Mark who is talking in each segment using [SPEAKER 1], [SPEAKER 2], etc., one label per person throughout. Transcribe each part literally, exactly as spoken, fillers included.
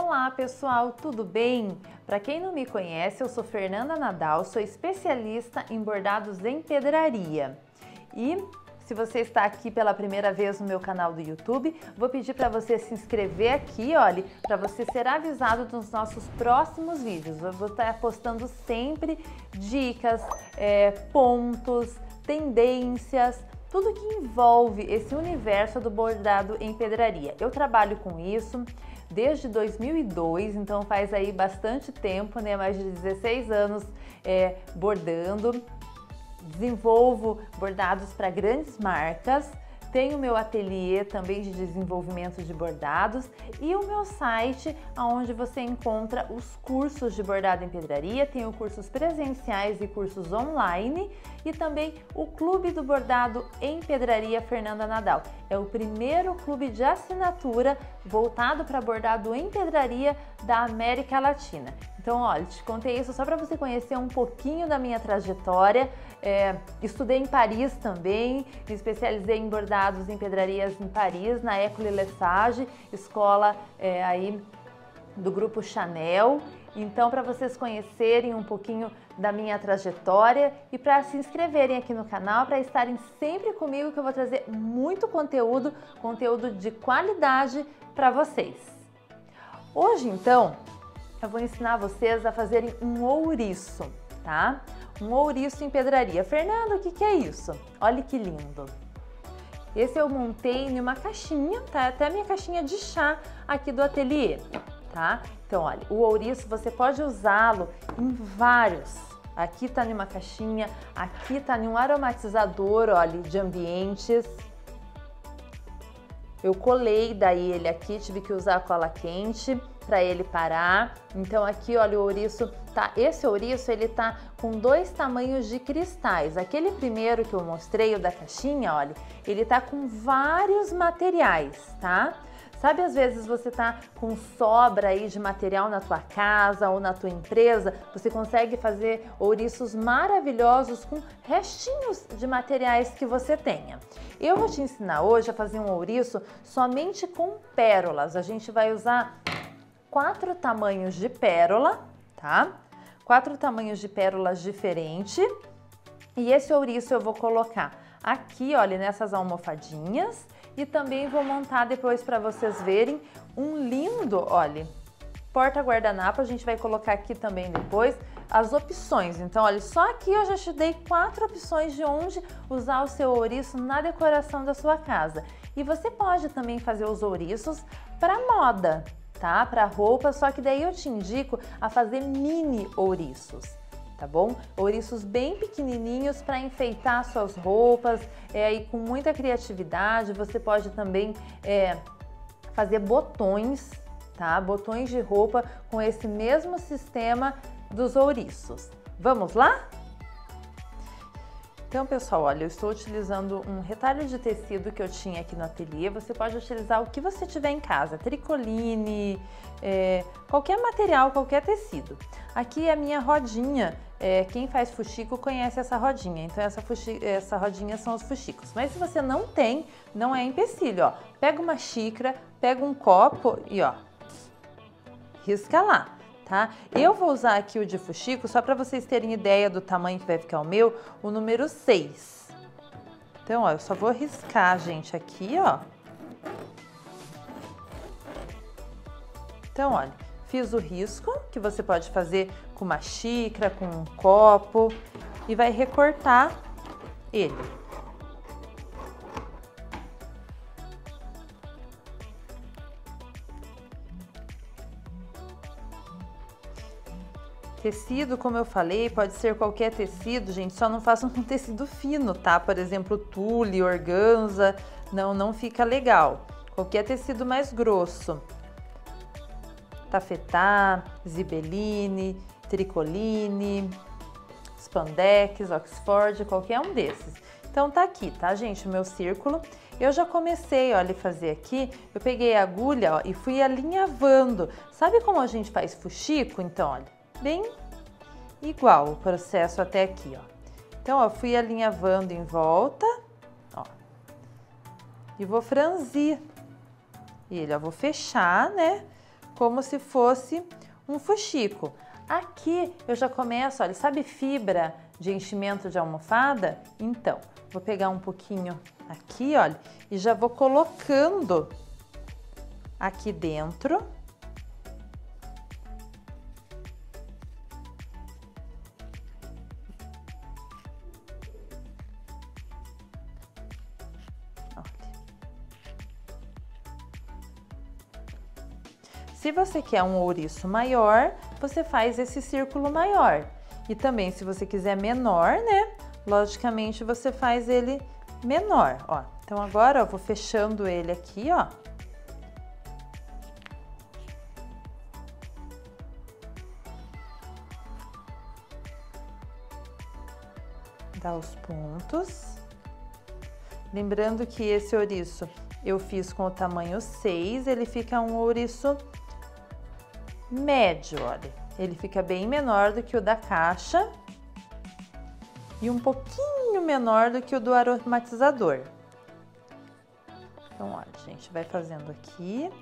[SPEAKER 1] Olá pessoal, tudo bem? Para quem não me conhece, eu sou Fernanda Nadal, sou especialista em bordados em pedraria. E se você está aqui pela primeira vez no meu canal do YouTube, vou pedir para você se inscrever aqui, olha, para você ser avisado dos nossos próximos vídeos. Eu vou estar postando sempre dicas, é, pontos, tendências, tudo que envolve esse universo do bordado em pedraria. Eu trabalho com isso desde dois mil e dois, então faz aí bastante tempo, né? Mais de dezesseis anos é, bordando. Desenvolvo bordados para grandes marcas, tenho meu ateliê também de desenvolvimento de bordados e o meu site onde você encontra os cursos de bordado em pedraria, tenho cursos presenciais e cursos online e também o Clube do Bordado em Pedraria Fernanda Nadal. É o primeiro clube de assinatura voltado para bordado em pedraria da América Latina. Então, olha, te contei isso só para você conhecer um pouquinho da minha trajetória. É, estudei em Paris também, me especializei em bordados em pedrarias em Paris, na École Lesage, escola é, aí do grupo Chanel. Então, para vocês conhecerem um pouquinho da minha trajetória e para se inscreverem aqui no canal, para estarem sempre comigo, que eu vou trazer muito conteúdo, conteúdo de qualidade para vocês. Hoje, então, eu vou ensinar vocês a fazerem um ouriço, tá? Um ouriço em pedraria. Fernanda, o que que é isso? Olha que lindo! Esse eu montei em uma caixinha, tá? Até a minha caixinha de chá aqui do ateliê, tá? Então, olha, o ouriço você pode usá-lo em vários. Aqui tá em uma caixinha, aqui tá em um aromatizador, olha, de ambientes. Eu colei daí ele aqui, tive que usar a cola quente para ele parar. Então aqui, olha, o ouriço tá, esse ouriço ele tá com dois tamanhos de cristais. Aquele primeiro que eu mostrei, o da caixinha, olha, ele tá com vários materiais, tá? Sabe, às vezes você tá com sobra aí de material na tua casa ou na tua empresa, você consegue fazer ouriços maravilhosos com restinhos de materiais que você tenha. Eu vou te ensinar hoje a fazer um ouriço somente com pérolas. A gente vai usar quatro tamanhos de pérola, tá? Quatro tamanhos de pérolas diferentes. E esse ouriço eu vou colocar aqui, olha, nessas almofadinhas. E também vou montar depois para vocês verem um lindo, olha, porta-guardanapo. A gente vai colocar aqui também depois as opções. Então, olha, só aqui eu já te dei quatro opções de onde usar o seu ouriço na decoração da sua casa. E você pode também fazer os ouriços para moda, tá? Para roupa, só que daí eu te indico a fazer mini ouriços, tá bom? Ouriços bem pequenininhos para enfeitar suas roupas, é, e com muita criatividade. Você pode também é, fazer botões, tá? Botões de roupa com esse mesmo sistema dos ouriços. Vamos lá? Então, pessoal, olha, eu estou utilizando um retalho de tecido que eu tinha aqui no ateliê. Você pode utilizar o que você tiver em casa, tricoline, é, qualquer material, qualquer tecido. Aqui é a minha rodinha. É, quem faz fuxico conhece essa rodinha, então essa, fuxi, essa rodinha são os fuxicos. Mas se você não tem, não é empecilho, ó. Pega uma xícara, pega um copo e ó, risca lá, tá? Eu vou usar aqui o de fuxico, só para vocês terem ideia do tamanho que vai ficar o meu, o número seis. Então, ó, eu só vou riscar, gente, aqui, ó. Então, olha, fiz o risco, que você pode fazer com uma xícara, com um copo, e vai recortar ele. Tecido, como eu falei, pode ser qualquer tecido, gente, só não façam com tecido fino, tá? Por exemplo, tule, organza, não, não fica legal. Qualquer tecido mais grosso. Tafetá, zibeline, tricoline, spandex, oxford, qualquer um desses. Então tá aqui, tá, gente, o meu círculo. Eu já comecei, olha, a fazer aqui, eu peguei a agulha, ó, e fui alinhavando. Sabe como a gente faz fuxico? Então, olha, bem igual o processo até aqui, ó. Então, ó, fui alinhavando em volta, ó, e vou franzir ele, ó, vou fechar, né, como se fosse um fuxico. Aqui eu já começo, olha, sabe fibra de enchimento de almofada? Então, vou pegar um pouquinho aqui, olha, e já vou colocando aqui dentro. Olha. Se você quer um ouriço maior, você faz esse círculo maior. E também, se você quiser menor, né? Logicamente, você faz ele menor, ó. Então, agora, eu vou fechando ele aqui, ó. Dá os pontos. Lembrando que esse ouriço eu fiz com o tamanho seis, ele fica um ouriço médio, olha. Ele fica bem menor do que o da caixa e um pouquinho menor do que o do aromatizador. Então, olha, a gente vai fazendo aqui.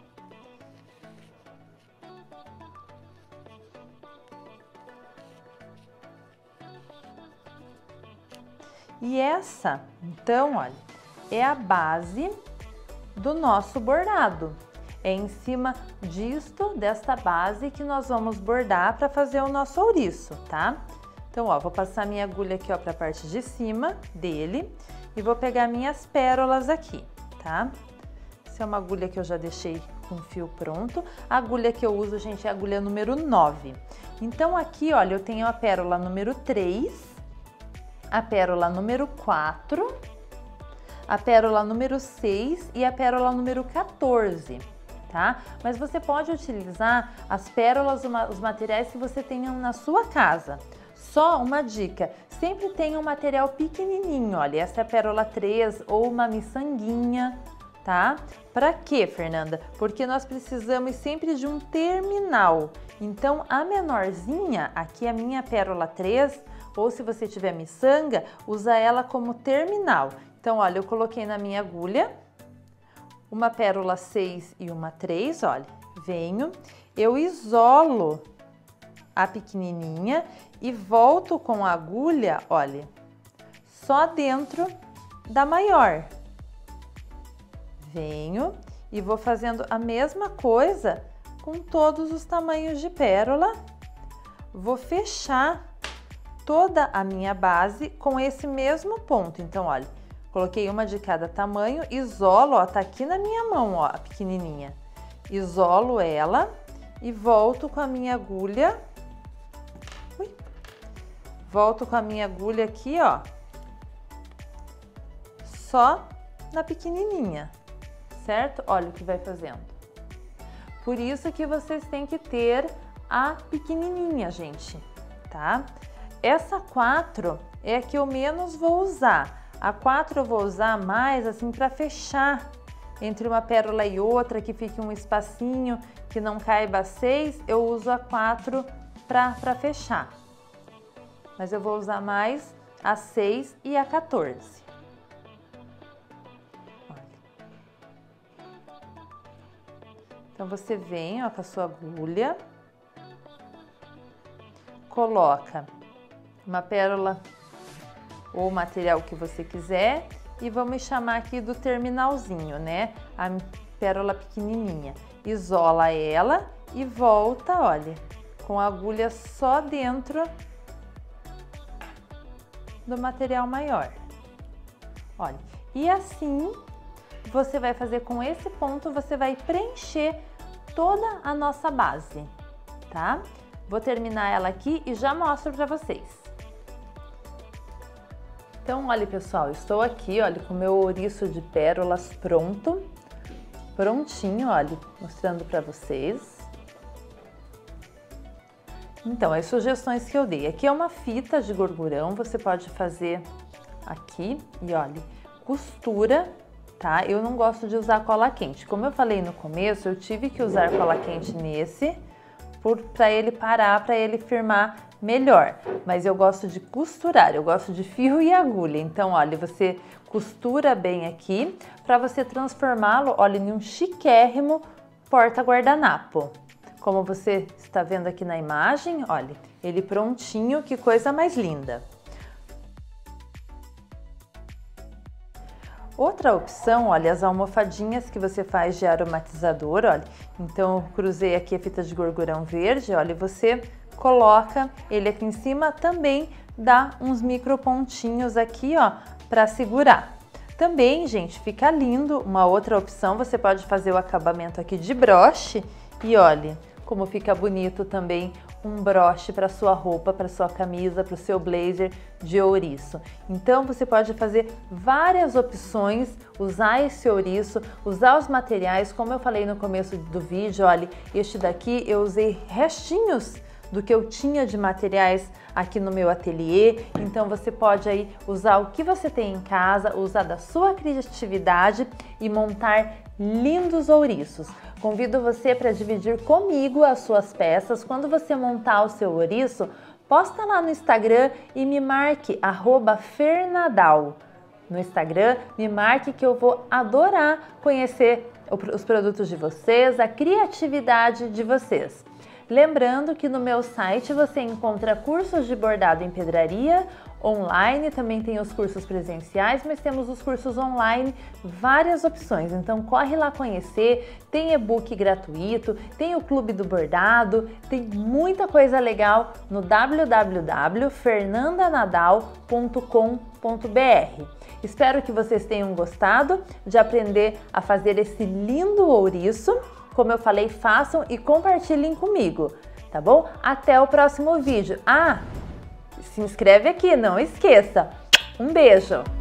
[SPEAKER 1] E essa, então, olha, é a base do nosso bordado. É em cima disto, desta base, que nós vamos bordar para fazer o nosso ouriço, tá? Então, ó, vou passar minha agulha aqui, ó, para a parte de cima dele e vou pegar minhas pérolas aqui, tá? Essa é uma agulha que eu já deixei com o fio pronto. A agulha que eu uso, gente, é a agulha número nove. Então, aqui, olha, eu tenho a pérola número três, a pérola número quatro, a pérola número seis e a pérola número quatorze. Tá? Mas você pode utilizar as pérolas, os materiais que você tenha na sua casa. Só uma dica, sempre tenha um material pequenininho, olha, essa é a pérola três ou uma miçanguinha, tá? Para quê, Fernanda? Porque nós precisamos sempre de um terminal. Então, a menorzinha, aqui é a minha pérola três, ou se você tiver miçanga, usa ela como terminal. Então, olha, eu coloquei na minha agulha uma pérola seis e uma três, olha, venho, eu isolo a pequenininha e volto com a agulha, olha, só dentro da maior. Venho e vou fazendo a mesma coisa com todos os tamanhos de pérola. Vou fechar toda a minha base com esse mesmo ponto. Então, olha, coloquei uma de cada tamanho, isolo, ó, tá aqui na minha mão, ó, a pequenininha. Isolo ela e volto com a minha agulha. Ui, volto com a minha agulha aqui, ó, só na pequenininha, certo? Olha o que vai fazendo. Por isso que vocês têm que ter a pequenininha, gente, tá? Essa quatro é a que eu menos vou usar. A quatro eu vou usar mais assim para fechar entre uma pérola e outra, que fique um espacinho, que não caiba a seis, eu uso a quatro para fechar. Mas eu vou usar mais a seis e a quatorze. Olha. Então, você vem, ó, com a sua agulha, coloca uma pérola ou material que você quiser e vamos chamar aqui do terminalzinho, né? A pérola pequenininha. Isola ela e volta, olha, com a agulha só dentro do material maior. Olha, e assim você vai fazer com esse ponto, você vai preencher toda a nossa base, tá? Vou terminar ela aqui e já mostro para vocês. Então, olha, pessoal, estou aqui, olha, com o meu ouriço de pérolas pronto, prontinho, olha, mostrando para vocês. Então, as sugestões que eu dei, aqui é uma fita de gorgurão, você pode fazer aqui e, olha, costura, tá? Eu não gosto de usar cola quente. Como eu falei no começo, eu tive que usar cola quente nesse, para ele parar, para ele firmar melhor, mas eu gosto de costurar, eu gosto de fio e agulha. Então, olha, você costura bem aqui para você transformá-lo, olha, em um chiquérrimo porta-guardanapo. como você está vendo aqui na imagem, olha, ele prontinho, que coisa mais linda. Outra opção, olha, as almofadinhas que você faz de aromatizador, olha. Então, eu cruzei aqui a fita de gorgurão verde, olha, e você coloca ele aqui em cima, também dá uns micro pontinhos aqui, ó, para segurar. Também, gente, fica lindo. Uma outra opção, você pode fazer o acabamento aqui de broche e olha como fica bonito também um broche para sua roupa, para sua camisa, para o seu blazer de ouriço. Então você pode fazer várias opções, usar esse ouriço, usar os materiais, como eu falei no começo do vídeo, olha, este daqui eu usei restinhos do que eu tinha de materiais aqui no meu ateliê, então você pode aí usar o que você tem em casa, usar da sua criatividade e montar lindos ouriços. Convido você para dividir comigo as suas peças. Quando você montar o seu ouriço, posta lá no Instagram e me marque arroba fernadal. No Instagram, me marque que eu vou adorar conhecer os produtos de vocês, a criatividade de vocês. Lembrando que no meu site você encontra cursos de bordado em pedraria online, também tem os cursos presenciais, mas temos os cursos online, várias opções. Então corre lá conhecer, tem e-book gratuito, tem o Clube do Bordado, tem muita coisa legal no w w w ponto fernanda nadal ponto com ponto b r. Espero que vocês tenham gostado de aprender a fazer esse lindo ouriço. Como eu falei, façam e compartilhem comigo, tá bom? Até o próximo vídeo. Ah, se inscreve aqui, não esqueça. Um beijo!